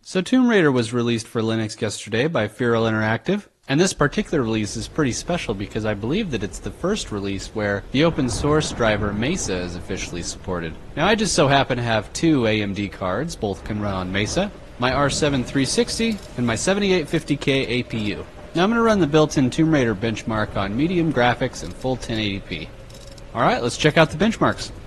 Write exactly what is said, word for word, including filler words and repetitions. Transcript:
So Tomb Raider was released for Linux yesterday by Feral Interactive, and this particular release is pretty special because I believe that it's the first release where the open source driver Mesa is officially supported. Now I just so happen to have two A M D cards, both can run on Mesa, my R seven three sixty and my seventy-eight fifty K A P U. Now I'm going to run the built-in Tomb Raider benchmark on medium graphics and full ten eighty p. Alright, let's check out the benchmarks.